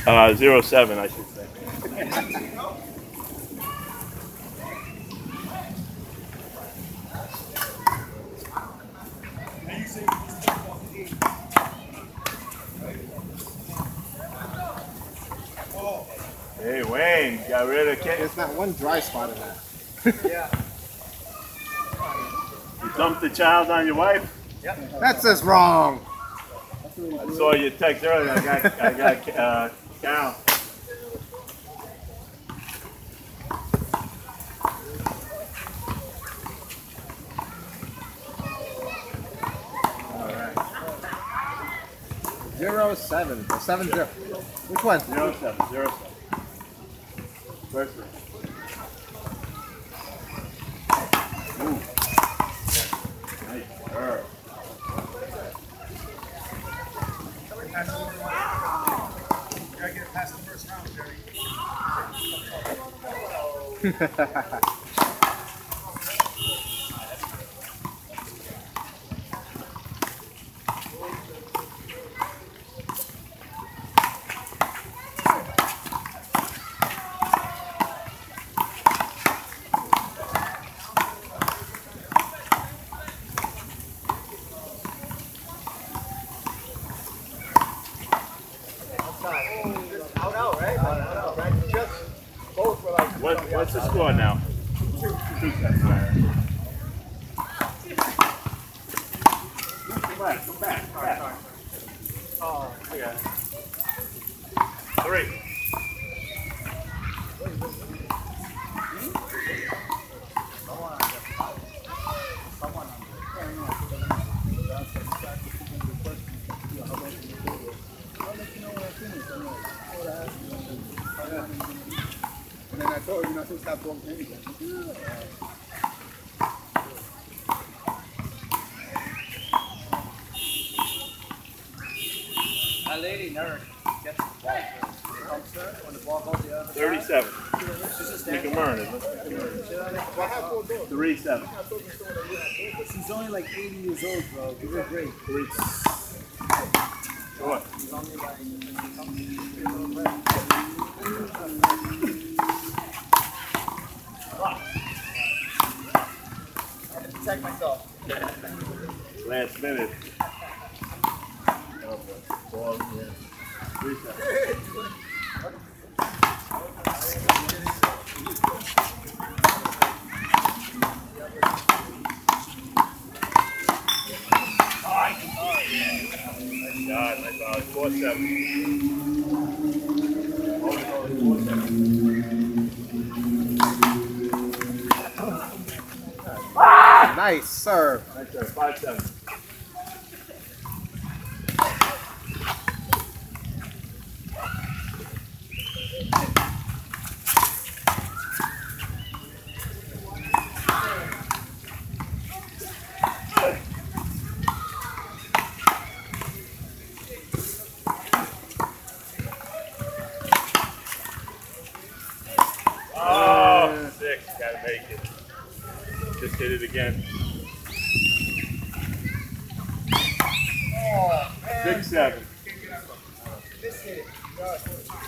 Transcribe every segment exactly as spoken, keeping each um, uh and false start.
Uh, zero seven, I should say. Hey, Wayne, got rid of Kate. There's not one dry spot in that. Yeah. You dumped the child on your wife? Yep. That's just wrong. I saw your text earlier. I got, I got uh, Cal. Zero seven or seven zero. Which one? Zero seven. Zero seven. First one. Ooh. Nice serve. Gotta get it past the first round, Jerry. Out, out, right? Out, out, right? Just both were like. What, what's the score now? Two. Two sets. Come back, come back, come back. Oh, I got it. Three. And then I told you not to stop doing anything. That lady never gets the ball. It comes her when the ball goes the other side. Thirty-seven. She's just Make standing. him earn it. Three seven. She's only like eighty years old, bro. Give her a break. Three. What? She's only like. I have to protect myself. Last minute. Oh, ball, yeah. Three seven. God, my God, four seven. Oh, no, four seven. Nice serve. Nice serve, five seven. Oh, six, gotta make it. Just hit it again. Oh, man. Six seven. This hit. God.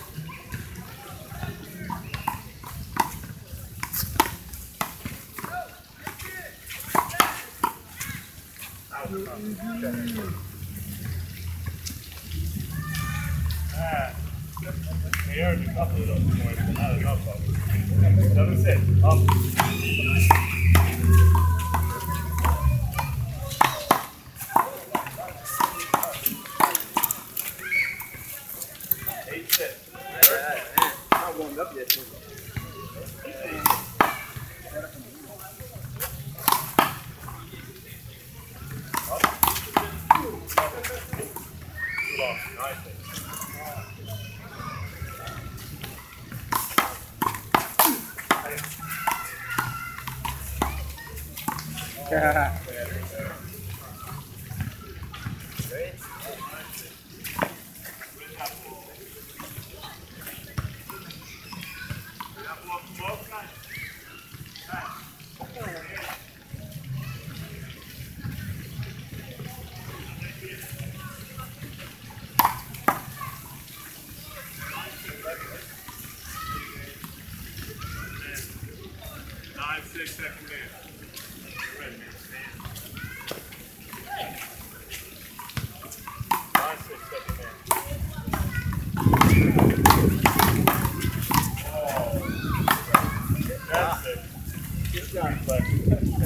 Ah, they earned a couple of those points, but not enough of them. Seven six. Up. Eight six. Not warmed up yet. Too long. Nice. Yeah. six, second man. Ready. Five, six, second man. Oh, that's it. Good job. That's it.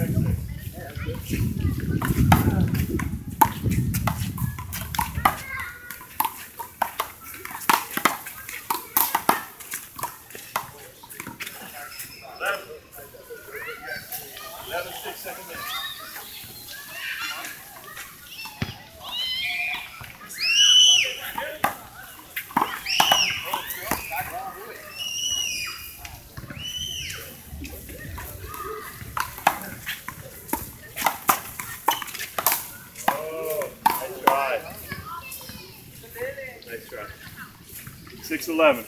eleven, six, second minute. Oh, nice try. Nice try. six eleven.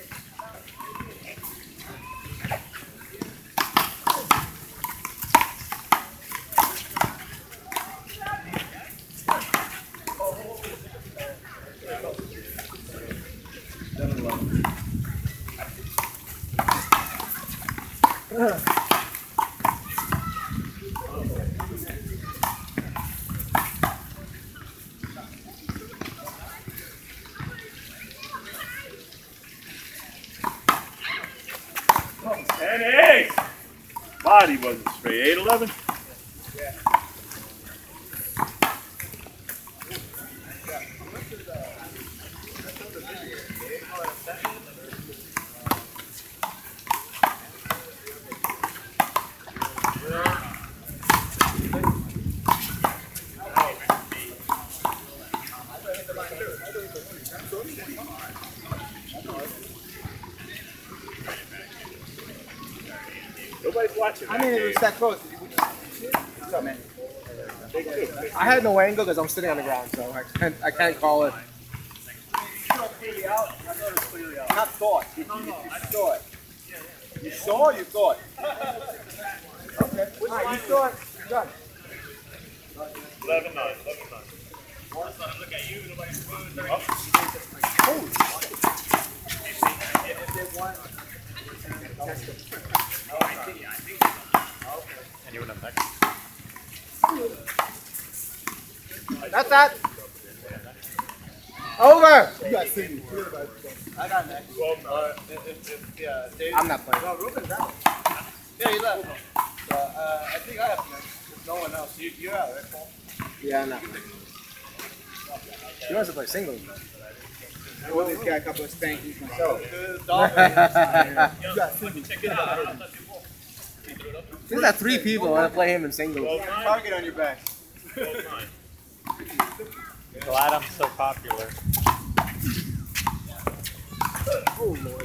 And eight. Body wasn't straight. eight eleven. Yeah. Nobody's watching. I mean, it was that close. What's up, man? I had no angle because I'm sitting on the ground, so I can't, I can't call it. Clearly out. I thought it was clearly out. Not thought. You, no, no, you, you saw it. You saw or you thought? Okay. All right, you saw it. You're done. eleven nine. eleven nine. Look at you. Nobody's moving. Oh. Holy shit. If they want, test them. Anyone up next? That's that. Over. You got seen. I got next. twelve nine. Uh, if, if, yeah, Dave, I'm not playing. No, Ruben's out. Yeah, he left. So, uh, I think I have next. There's no one else. You, you're out, right, Paul? Yeah, no. He wants to play singles, man. I want this guy a couple of spankings myself. The Dolphins. You got seen. Check it out. There's that three people want to play him in singles. twelve nine. Target on your back. twelve nine. Glad I'm so popular. Oh, Lord.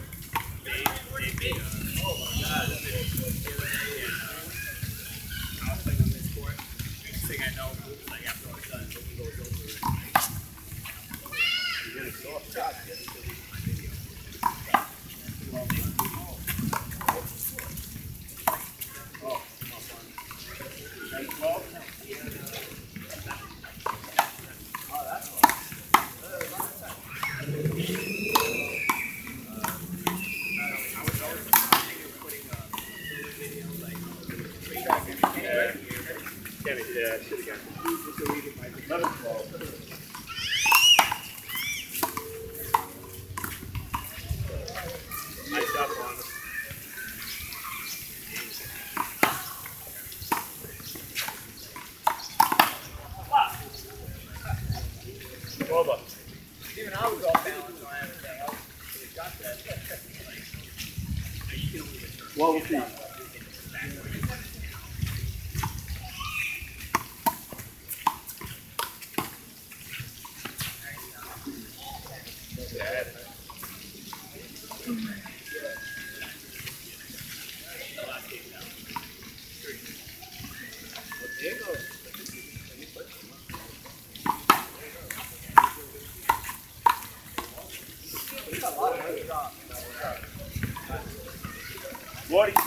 Kenny, yeah, I should have gotten eleven twelve. Nice job, Ron. twelve up. Even I was off balance on everything. I was got that. What was he? forty-two.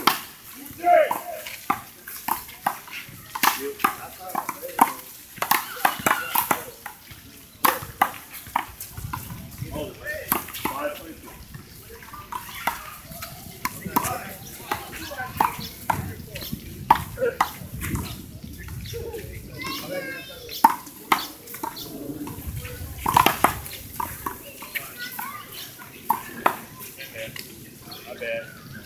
bad.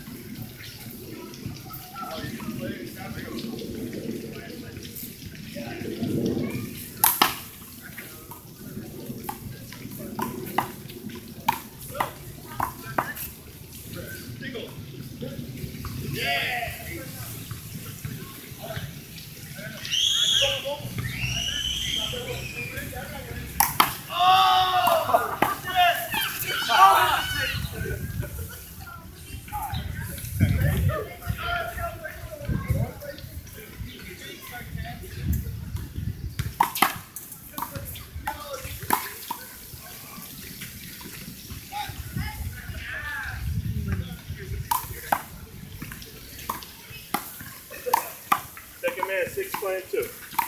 Second man, six twenty-two.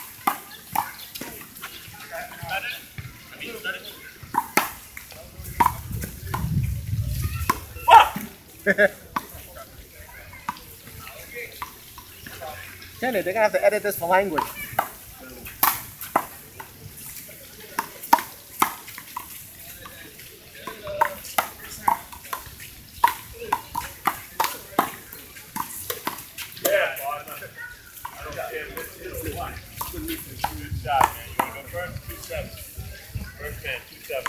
Kenny, they're gonna have to edit this for language. Yeah, boss. I don't care what it is. Good shot, man. You want to go first? two seven. First man, two seven.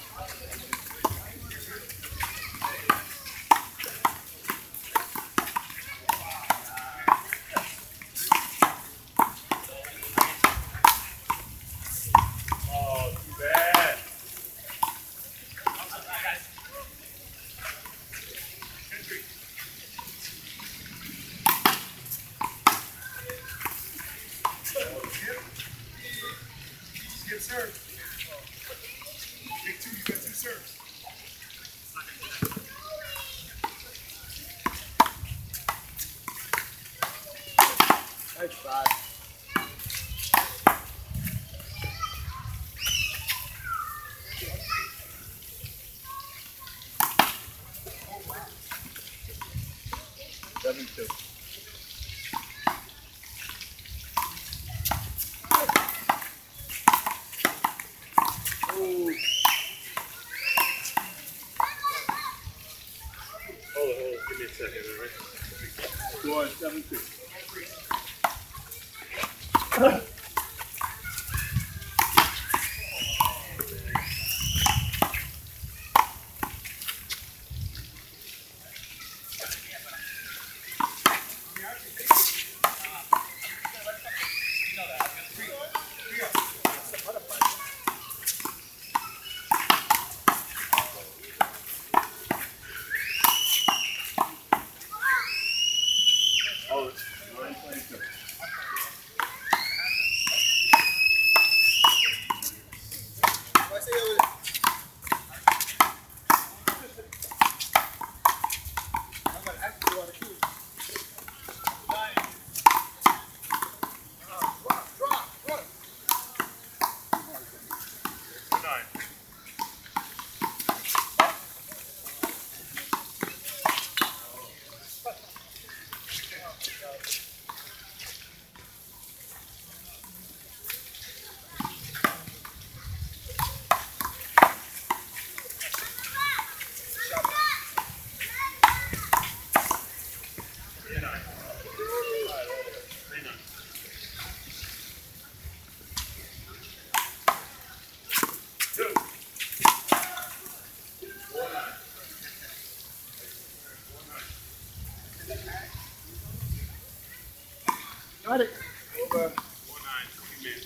Oh, too bad. Get served. Take two, you got two serves. Nice shot. seven two. Hold on, hold on. Give me a second, all right? Go on, seven two. Oh, it's nine twenty-two. Nine. Got it. Over. Four nine. Twenty minutes.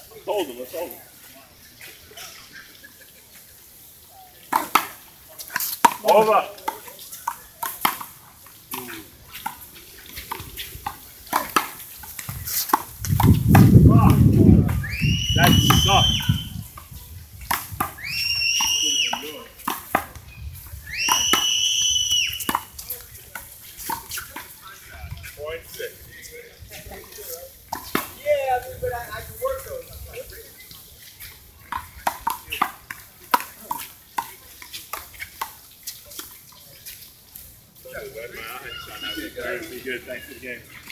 Let's hold him. Let's hold him. Over. That sucks. Point six. Yeah, but I, I can work those. Be good. Thanks for the game.